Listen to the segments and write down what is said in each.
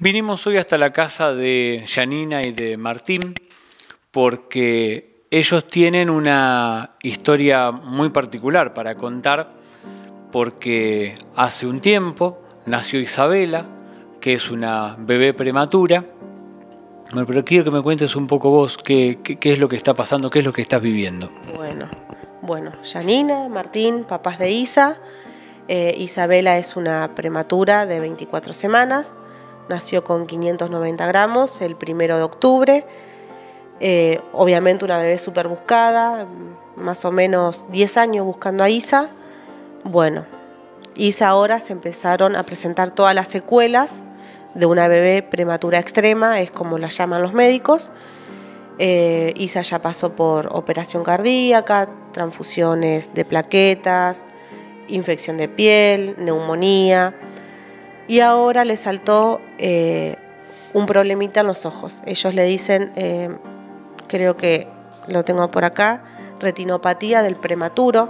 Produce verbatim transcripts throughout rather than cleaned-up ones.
Vinimos hoy hasta la casa de Yanina y de Martín porque ellos tienen una historia muy particular para contar, porque hace un tiempo nació Isabela, que es una bebé prematura. Bueno, pero quiero que me cuentes un poco vos qué, qué, qué es lo que está pasando, qué es lo que estás viviendo. Bueno, bueno, Yanina, Martín, papás de Isa. Eh, Isabela es una prematura de veinticuatro semanas. Nació con quinientos noventa gramos el primero de octubre. Eh, obviamente una bebé súper buscada, más o menos diez años buscando a Isa. Bueno, Isa ahora se empezaron a presentar todas las secuelas de una bebé prematura extrema, es como la llaman los médicos. Eh, Isa ya pasó por operación cardíaca, transfusiones de plaquetas, infección de piel, neumonía. Y ahora le saltó eh, un problemita en los ojos. Ellos le dicen, eh, creo que lo tengo por acá, retinopatía del prematuro.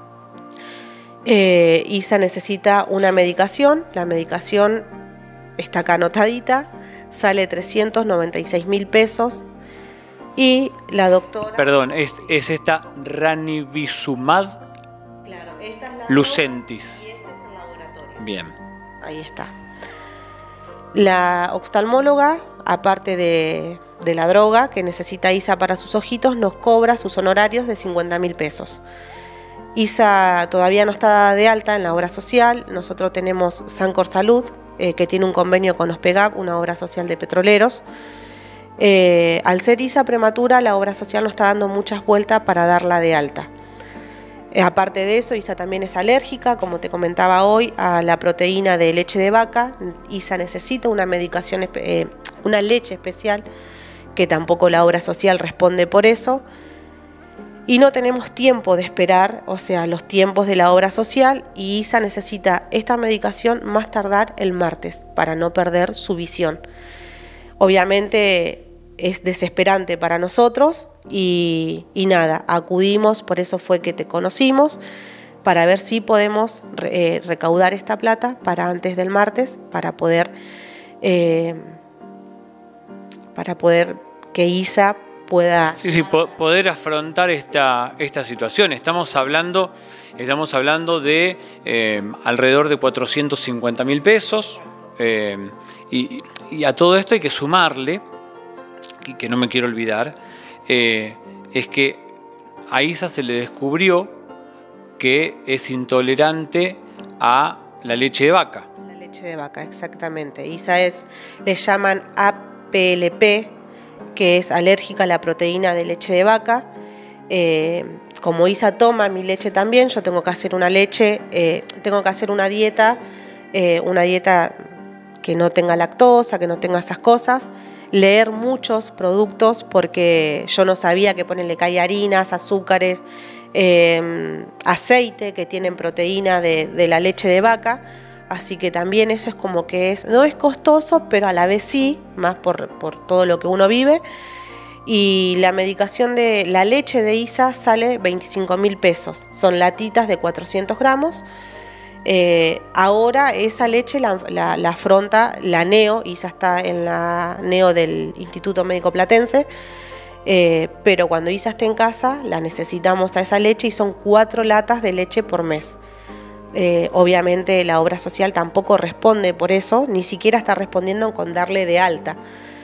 Eh, Isa necesita una medicación. La medicación está acá anotadita, sale trescientos noventa y seis mil pesos. Y la doctora... Perdón, es, es esta ranibizumab claro, esta es la lucentis. Y este es el laboratorio. Bien. Ahí está. La oftalmóloga, aparte de, de la droga que necesita Isa para sus ojitos, nos cobra sus honorarios de cincuenta mil pesos. Isa todavía no está de alta en la obra social. Nosotros tenemos Sancor Salud, eh, que tiene un convenio con OSPEGAP, una obra social de petroleros. Eh, al ser Isa prematura, la obra social nos está dando muchas vueltas para darla de alta. Eh, aparte de eso, Isa también es alérgica, como te comentaba hoy, a la proteína de leche de vaca. Isa necesita una medicación, eh, una leche especial, que tampoco la obra social responde por eso. Y no tenemos tiempo de esperar, o sea, los tiempos de la obra social, y Isa necesita esta medicación más tardar el martes para no perder su visión. Obviamente es desesperante para nosotros y, y nada, acudimos, por eso fue que te conocimos, para ver si podemos eh, recaudar esta plata para antes del martes, para poder, eh, para poder que Isa pueda... Sí, sí, po poder afrontar esta, esta situación. Estamos hablando, estamos hablando de eh, alrededor de cuatrocientos cincuenta mil pesos. Eh, y, y a todo esto hay que sumarle, y que no me quiero olvidar, eh, es que a Isa se le descubrió que es intolerante a la leche de vaca. La leche de vaca, exactamente. Isa es, le llaman A P L P, que es alérgica a la proteína de leche de vaca. Eh, como Isa toma mi leche también, yo tengo que hacer una leche, eh, tengo que hacer una dieta, eh, una dieta que no tenga lactosa, que no tenga esas cosas. Leer muchos productos, porque yo no sabía que ponerle que hay harinas, azúcares, eh, aceite que tienen proteína de, de la leche de vaca, así que también eso es como que es, no es costoso, pero a la vez sí, más por, por todo lo que uno vive. Y la medicación de la leche de Isa sale veinticinco mil pesos, son latitas de cuatrocientos gramos. Eh, ahora esa leche la, la, la afronta la NEO, Isa está en la NEO del Instituto Médico Platense, eh, pero cuando Isa esté en casa la necesitamos a esa leche y son cuatro latas de leche por mes. Eh, obviamente la obra social tampoco responde por eso, ni siquiera está respondiendo con darle de alta.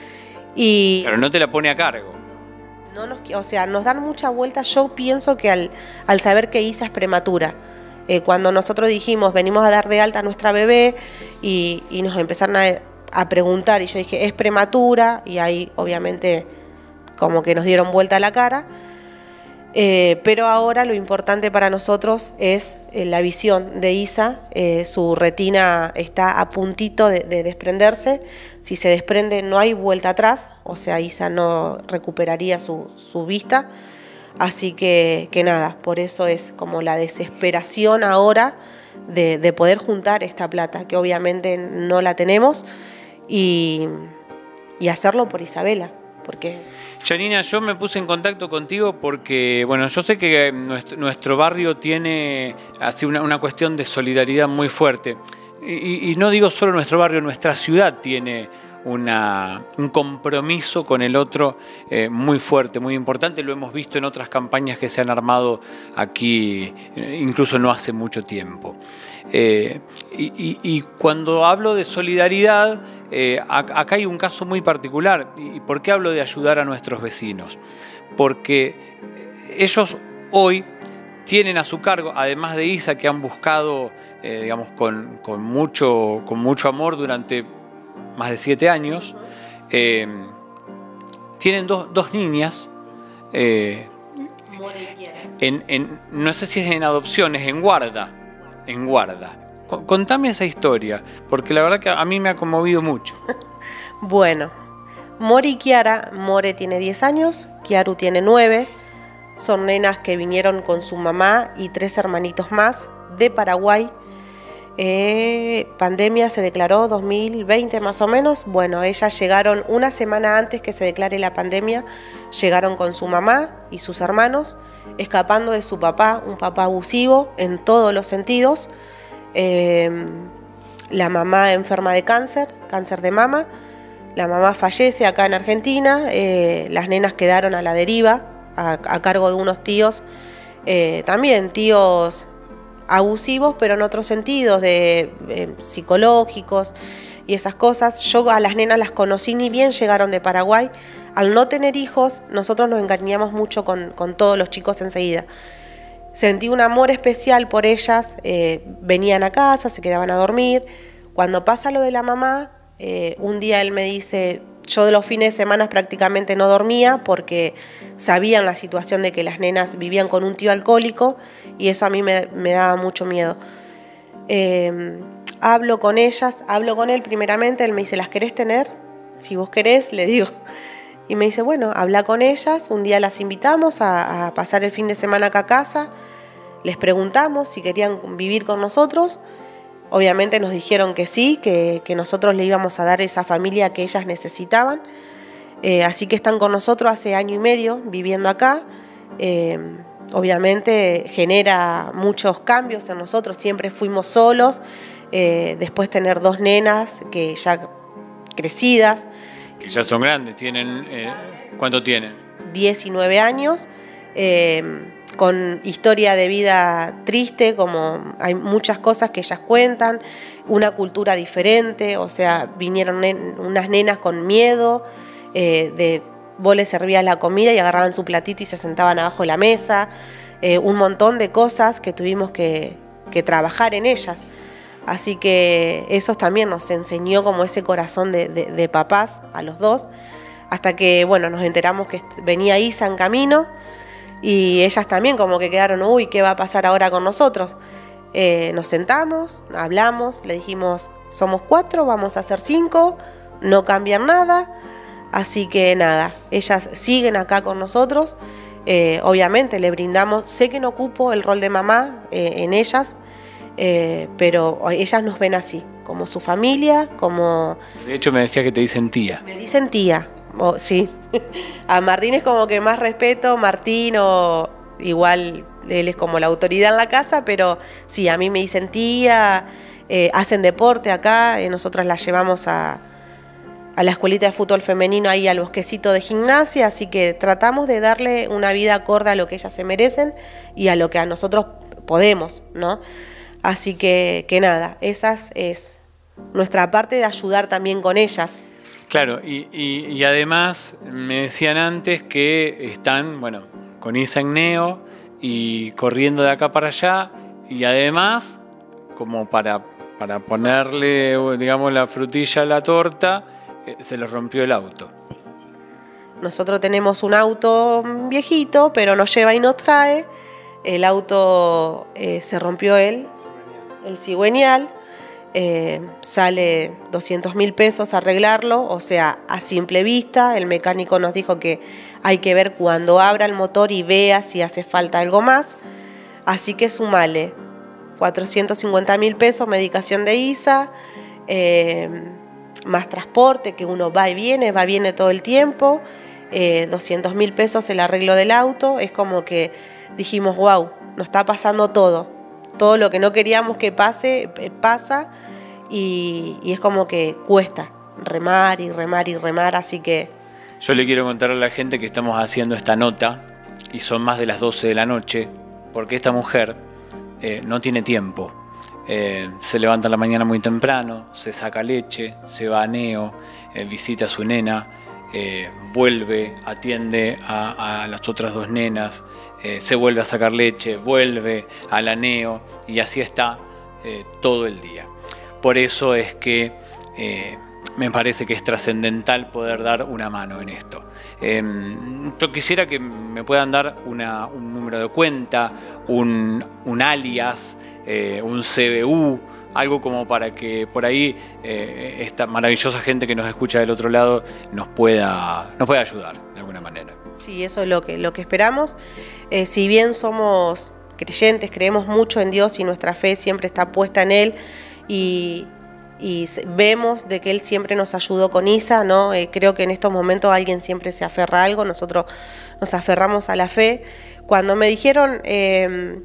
Y pero no te la pone a cargo. No nos, o sea, nos dan mucha vuelta. Yo pienso que al, al saber que Isa es prematura, Eh, cuando nosotros dijimos, venimos a dar de alta a nuestra bebé y, y nos empezaron a, a preguntar y yo dije, es prematura, y ahí obviamente como que nos dieron vuelta a la cara, eh, pero ahora lo importante para nosotros es eh, la visión de Isa. Eh, su retina está a puntito de, de desprenderse. Si se desprende no hay vuelta atrás, o sea, Isa no recuperaría su, su vista. Así que, que nada, por eso es como la desesperación ahora de, de poder juntar esta plata, que obviamente no la tenemos, y, y hacerlo por Isabela, porque... Yanina, yo me puse en contacto contigo porque, bueno, yo sé que nuestro, nuestro barrio tiene así una, una cuestión de solidaridad muy fuerte. Y, y no digo solo nuestro barrio, nuestra ciudad tiene una, un compromiso con el otro eh, muy fuerte, muy importante. Lo hemos visto en otras campañas que se han armado aquí, incluso no hace mucho tiempo. Eh, y, y, y cuando hablo de solidaridad, eh, acá hay un caso muy particular. ¿Y por qué hablo de ayudar a nuestros vecinos? Porque ellos hoy tienen a su cargo, además de Isa, que han buscado, eh, digamos, con, con, mucho, con mucho amor durante más de siete años, eh, tienen dos, dos niñas, eh, en, en, no sé si es en adopción, es en guarda, en guarda. Contame esa historia, porque la verdad que a mí me ha conmovido mucho. Bueno, More y Kiara, More tiene diez años, Kiaru tiene nueve. Son nenas que vinieron con su mamá y tres hermanitos más de Paraguay. Eh, pandemia se declaró dos mil veinte más o menos. Bueno, ellas llegaron una semana antes que se declare la pandemia. Llegaron con su mamá y sus hermanos, escapando de su papá, un papá abusivo en todos los sentidos. Eh, la mamá enferma de cáncer, cáncer de mama. La mamá fallece acá en Argentina. Eh, las nenas quedaron a la deriva, A, a cargo de unos tíos, eh, también tíos abusivos, pero en otros sentidos, de eh, psicológicos y esas cosas. Yo a las nenas las conocí ni bien llegaron de Paraguay. Al no tener hijos, nosotros nos encariñamos mucho con, con todos los chicos enseguida. Sentí un amor especial por ellas, eh, venían a casa, se quedaban a dormir. Cuando pasa lo de la mamá, eh, un día él me dice... Yo de los fines de semana prácticamente no dormía porque sabían la situación de que las nenas vivían con un tío alcohólico y eso a mí me, me daba mucho miedo. Eh, hablo con ellas, hablo con él primeramente, él me dice, ¿las querés tener? Si vos querés, le digo. Y me dice, bueno, habla con ellas, un día las invitamos a, a pasar el fin de semana acá a casa, les preguntamos si querían vivir con nosotros. Obviamente nos dijeron que sí, que, que nosotros le íbamos a dar esa familia que ellas necesitaban. Eh, así que están con nosotros hace año y medio viviendo acá. Eh, obviamente genera muchos cambios en nosotros, siempre fuimos solos. Eh, después tener dos nenas que ya crecidas. Que ya son grandes, tienen, eh, ¿cuánto tienen? diecinueve años. Eh, con historia de vida triste, como hay muchas cosas que ellas cuentan, una cultura diferente, o sea, vinieron nen, unas nenas con miedo, eh, de vos les servías la comida y agarraban su platito y se sentaban abajo de la mesa, eh, un montón de cosas que tuvimos que, que trabajar en ellas. Así que eso también nos enseñó como ese corazón de, de, de papás a los dos, hasta que, bueno, nos enteramos que venía Isa en camino. Y ellas también como que quedaron, uy, ¿qué va a pasar ahora con nosotros? Eh, nos sentamos, hablamos, le dijimos, somos cuatro, vamos a hacer cinco, no cambian nada. Así que nada, ellas siguen acá con nosotros. Eh, obviamente le brindamos, sé que no ocupo el rol de mamá eh, en ellas, eh, pero ellas nos ven así, como su familia, como... De hecho me decía que te dicen tía. Me dicen tía. Oh, sí, a Martín es como que más respeto, Martín o igual él es como la autoridad en la casa, pero sí, a mí me dicen tía, eh, hacen deporte acá, eh, nosotras las llevamos a, a la escuelita de fútbol femenino ahí al bosquecito de gimnasia, así que tratamos de darle una vida acorde a lo que ellas se merecen y a lo que a nosotros podemos, ¿no? Así que, que nada, esa es nuestra parte de ayudar también con ellas. Claro, y, y, y además me decían antes que están, bueno, con Isa en Neo y corriendo de acá para allá, y además, como para, para ponerle, digamos, la frutilla a la torta, eh, se les rompió el auto. Nosotros tenemos un auto viejito, pero nos lleva y nos trae. El auto eh, se rompió él, el cigüeñal. Eh, sale doscientos mil pesos arreglarlo, o sea, a simple vista. El mecánico nos dijo que hay que ver cuando abra el motor y vea si hace falta algo más. Así que sumale cuatrocientos cincuenta mil pesos, medicación de Isa, eh, más transporte, que uno va y viene, va y viene todo el tiempo, eh, doscientos mil pesos el arreglo del auto. Es como que dijimos, wow, nos está pasando todo. Todo lo que no queríamos que pase, pasa y, y es como que cuesta, remar y remar y remar, así que... Yo le quiero contar a la gente que estamos haciendo esta nota y son más de las doce de la noche, porque esta mujer eh, no tiene tiempo. Eh, se levanta en la mañana muy temprano, se saca leche, se va a Neo, eh, visita a su nena, eh, vuelve, atiende a, a las otras dos nenas, eh, se vuelve a sacar leche, vuelve a la Neo y así está eh, todo el día. Por eso es que eh, me parece que es trascendental poder dar una mano en esto. Eh, yo quisiera que me puedan dar una, un número de cuenta, un, un alias, eh, un C B U, algo como para que por ahí eh, esta maravillosa gente que nos escucha del otro lado nos pueda, nos pueda ayudar de alguna manera. Sí, eso es lo que, lo que esperamos. Eh, si bien somos creyentes, creemos mucho en Dios y nuestra fe siempre está puesta en Él y... y vemos de que Él siempre nos ayudó con Isa, ¿no? Eh, creo que en estos momentos alguien siempre se aferra a algo, nosotros nos aferramos a la fe. Cuando me dijeron, eh,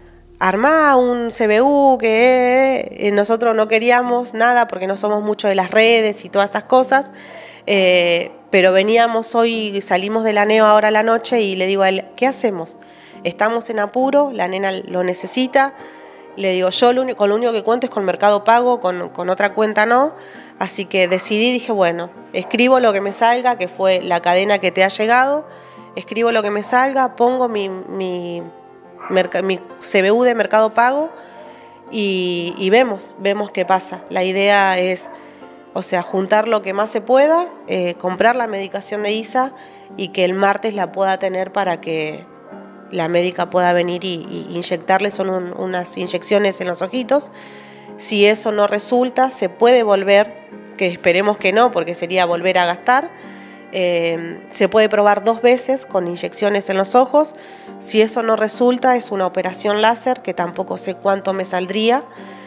armá un C B U, que eh, nosotros no queríamos nada porque no somos mucho de las redes y todas esas cosas, eh, pero veníamos hoy, salimos de la Neo ahora a la noche y le digo a él, ¿qué hacemos? Estamos en apuro, la nena lo necesita. Le digo, yo lo único, con lo único que cuento es con Mercado Pago, con, con otra cuenta no. Así que decidí, dije, bueno, escribo lo que me salga, que fue la cadena que te ha llegado, escribo lo que me salga, pongo mi, mi, mi C B U de Mercado Pago y, y vemos, vemos qué pasa. La idea es, o sea, juntar lo que más se pueda, eh, comprar la medicación de Isa y que el martes la pueda tener para que la médica pueda venir y, y inyectarle, son un, unas inyecciones en los ojitos. Si eso no resulta, se puede volver, que esperemos que no, porque sería volver a gastar. Eh, se puede probar dos veces con inyecciones en los ojos. Si eso no resulta, es una operación láser, que tampoco sé cuánto me saldría.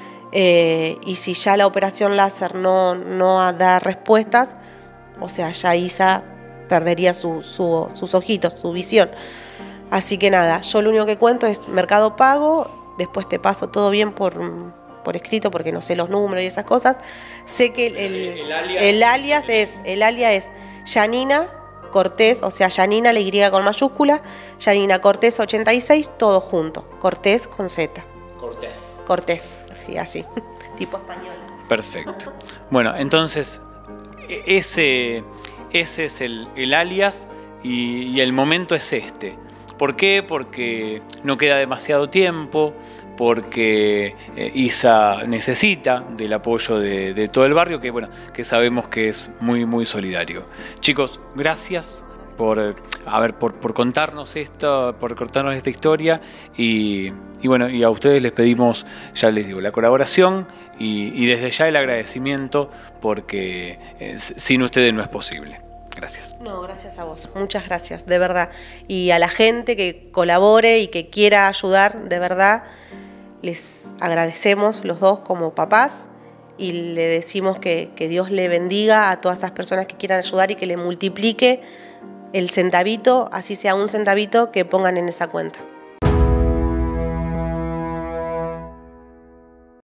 Eh, y si ya la operación láser no, no da respuestas, o sea, ya Isa perdería su, su, sus ojitos, su visión. Así que nada, yo lo único que cuento es Mercado Pago, después te paso todo bien por, por escrito porque no sé los números y esas cosas. Sé que el, el, el, alias, el alias es el alias es Yanina Cortés, o sea, Yanina, la Y con mayúscula, Yanina Cortés ochenta y seis, todo junto, Cortés con Z. Cortés. Cortés, sí, así, tipo español. Perfecto. Bueno, entonces, ese, ese es el, el alias y, y el momento es este. ¿Por qué? Porque no queda demasiado tiempo, porque eh, Isa necesita del apoyo de, de todo el barrio, que bueno, que sabemos que es muy, muy solidario. Chicos, gracias por, a ver, por, por contarnos esto, por contarnos esta historia y, y bueno, y a ustedes les pedimos, ya les digo, la colaboración y, y desde ya el agradecimiento, porque eh, sin ustedes no es posible. Gracias. No, gracias a vos, muchas gracias, de verdad. Y a la gente que colabore y que quiera ayudar, de verdad, les agradecemos los dos como papás y le decimos que, que Dios le bendiga a todas esas personas que quieran ayudar y que le multiplique el centavito, así sea un centavito, que pongan en esa cuenta.